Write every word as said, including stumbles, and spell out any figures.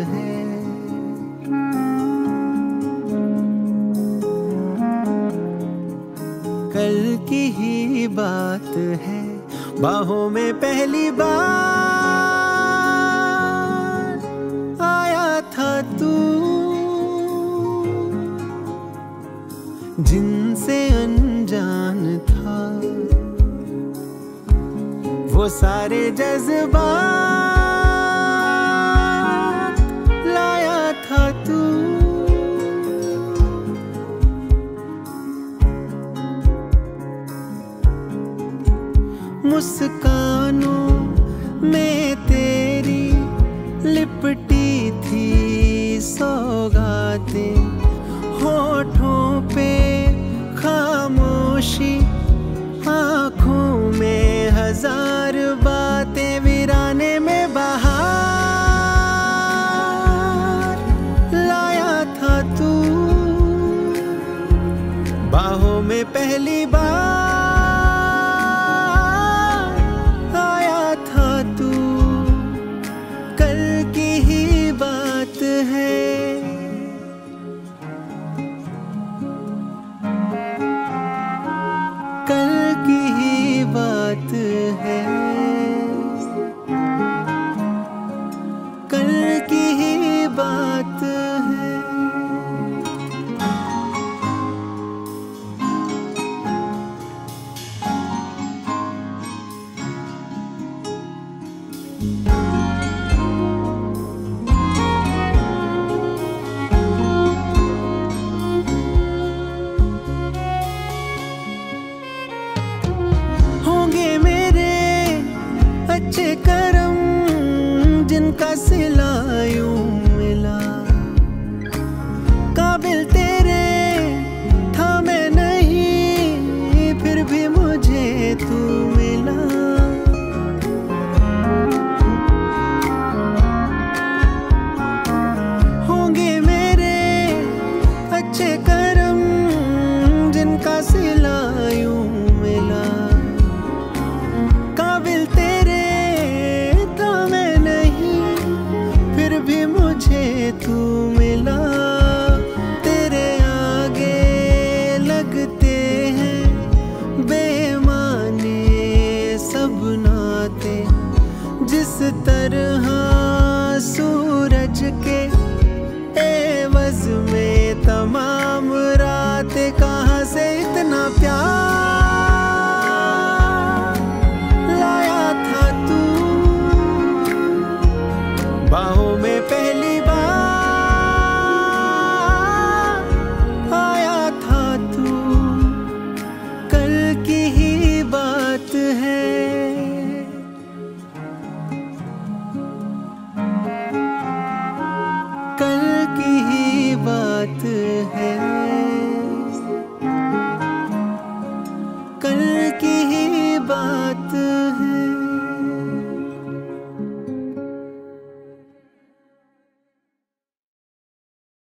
है। कल की ही बात है, बाहों में पहली बार आया था तू, जिनसे अनजान था वो सारे जज्बात लाया था तू। मुस्कानों में तेरी लिपटी थी सौगातें, होठों पे खामोशी, आँखों में हजार बातें, वीराने में बहार लाया था तू, बाहों में पहली बार आया था तू। कल की ही बात है, कल की ही बात है, कल की ही बात है। अच्छे करम जिनका सिला यूं मिला, काबिल तेरे था मैं नहीं, फिर भी मुझे तू मिला। होंगे मेरे अच्छे करम जिनका सिला यूं मिला, काबिल तेरे भी मुझे तू मिला। तेरे आगे लगते हैं बेमाने सब नाते, जिस तरह सूरज के एवज में तमाम रातें, कहाँ से इतना प्यार लाया था तू, बाहों में पहली बार आया था तू। कल की ही बात है, कल की ही बात है।